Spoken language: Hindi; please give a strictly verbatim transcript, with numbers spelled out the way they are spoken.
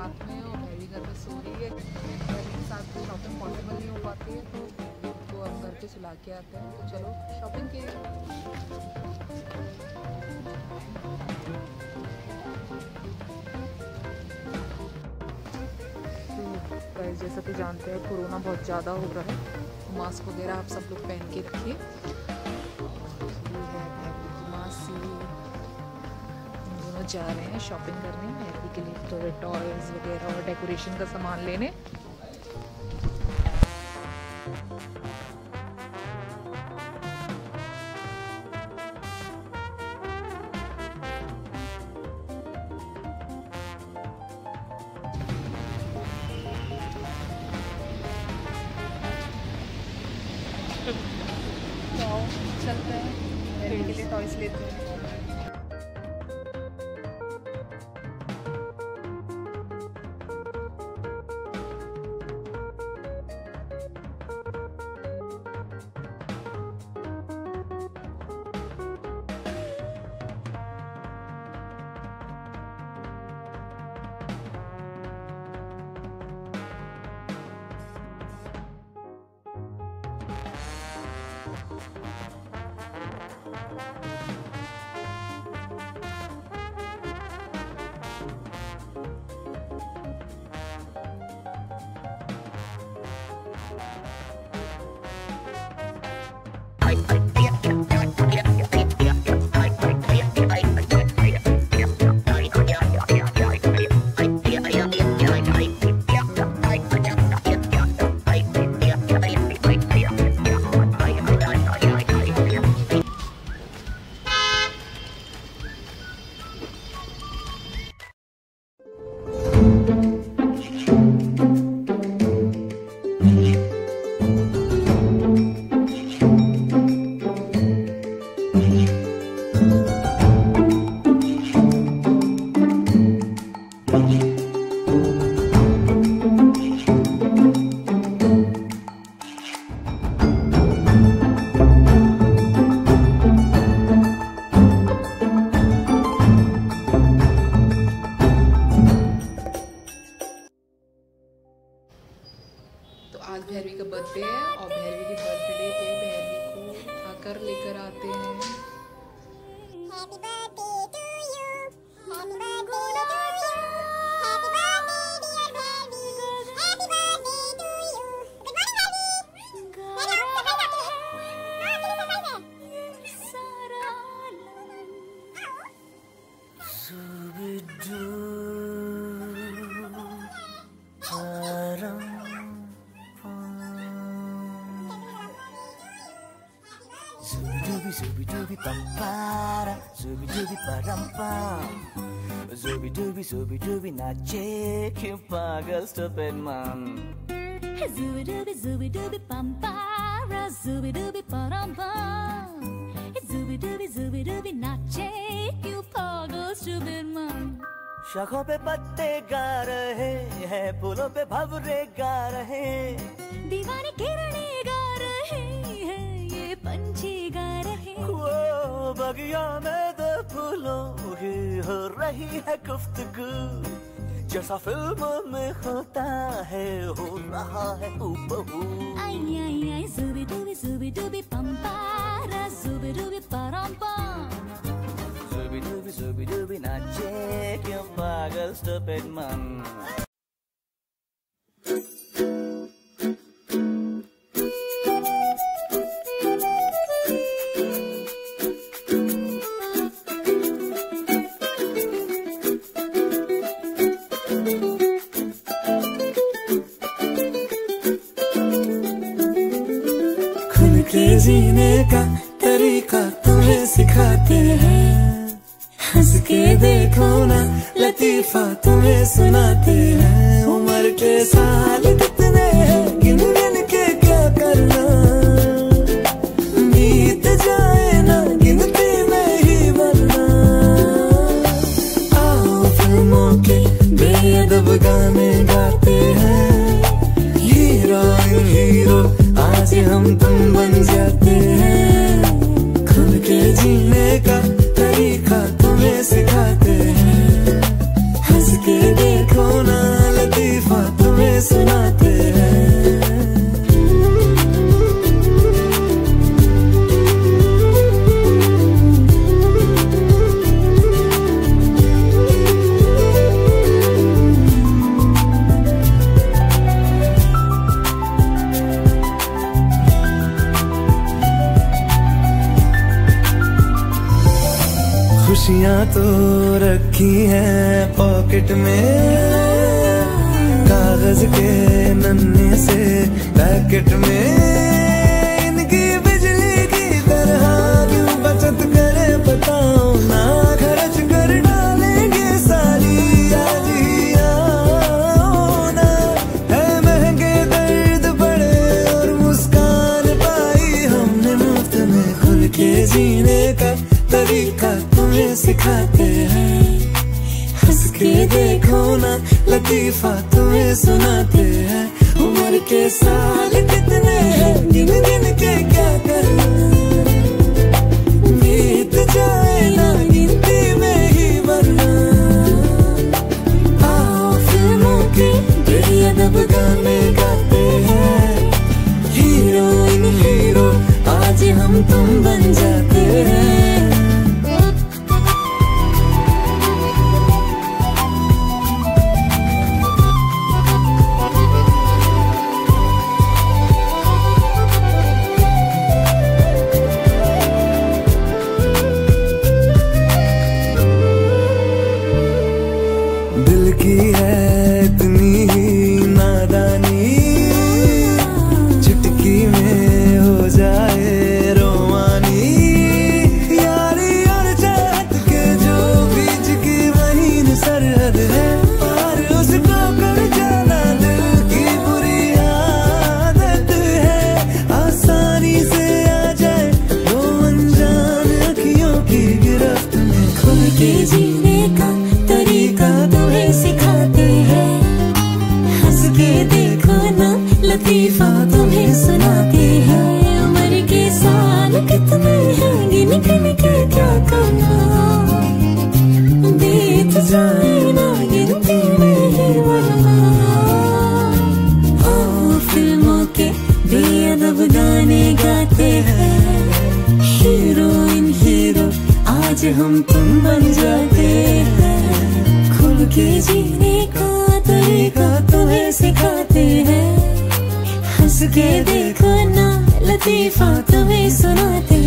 साथ में और भैरवी घर में सो रही है। भैरवी के साथ तो शॉपिंग पॉसिबल नहीं हो पाती है, तो हम घर पे सुला के आते हैं। तो चलो शॉपिंग के गाइस, जैसा कि जानते हैं कोरोना बहुत ज़्यादा हो रहा है, मास्क वगैरह आप सब लोग पहन के रखिए। मासी हम दोनों जा रहे हैं शॉपिंग करने, हैप्पी के लिए थोड़े टॉयज वगैरह और डेकोरेशन का सामान लेने। तो चलते हैं, हैप्पी के लिए टॉयज लेते हैं। आज भैरवी का बर्थडे है और भैरवी के बर्थडे पे भैरवी को आकर लेकर आते हैं। Happy birthday to you. Happy birthday to you. Happy birthday dear Bharvi. Happy birthday to you. Good morning Bharvi. Hello, surprise है। सारा Zubidu param Zubidubi zubidubi pampara Zubidubi parampam Zubidubi zubidubi nache क्यों पागल stupid man Zubidubi zubidubi pampara Zubidubi parampam Zubidubi zubidubi nache क्यों पागल stupid man शाखों पे पत्ते गा रहे हैं, फूलों पे भंवरे गा रहे, दीवाने किरणे गा रहे हैं, ये पंछी गा रहे। वो बगिया में दो फूलों की हो रही है गुफ्तगू, जैसा फिल्मों में होता है हो रहा है हूबहू। आई आई आई जुबिडुबी जुबिडुबी पंपारा जुबिडुबी परम्पम Zubidubi zubidubi nache क्यों पागल stupid man खुल के जीने का तरीका तुम्हें सिखाते हैं, हंस के देखो ना लतीफा तुम्हें सुनाते हैं। उम्र के साल कितने हैं गिन गिन के क्या करना, बीत जाए ना गिनती में ही मरना। आओ फिल्मों के बेअदब गाने गाते हैं, हीरो हीरो आज हम तुम बन जाते हैं। खुल के जीने का तरीका तुम्हें सिखाते हैं, हंस के देखो ना। खुशियाँ तो रखी हैं पॉकेट में, कागज के नन्हे से पैकेट में। इनकी बिजली की तरह क्यों बचत करे बताओ ना, खर्च कर डालेंगे सारी आज ही आओ ना। है महंगे दर्द बड़े और मुस्कान पाई हमने मुफ्त में, खुल के जीने का तरीका तुम्हें सिखाते हैं। हंस के देखो ना लतीफा तुम्हें सुनाते हैं। उम्र के साल कितने हैं गिन गिन के क्या करना, बीत जाए ना गिनती में ही मरना। आओ फिल्मों के बेअदब गाने गाते हैं, हीरोइन हीरो आज हम तुम बन जाते हैं। दिल की है इतनी ही नादानी, चुटकी में हो जाए रोमानी। यारी और चाहत के जो बीच की महीन सरहद है, और उसको कर जाना दिल की बुरी आदत है। आसानी से आ जाए वो अनजान अखियों की गिरफ्त में, खुल के जीने का तरीका तुम्हें सिखाते हैं। हंस के देखो ना लतीफा तुम्हें सुनाते हैं। उम्र के साल कितने हैं गिन गिन के क्या करना, बीत जाए ना गिनती में ही वरना। आओ फिल्मों के बेअदब गाने गाते हैं, हीरोइन हीरो आज हम तुम बन जाते हैं। खुल के जीने का तरीका तुम्हें सिखाते हैं। हंस के देखो ना लतीफा तुम्हें सुनाते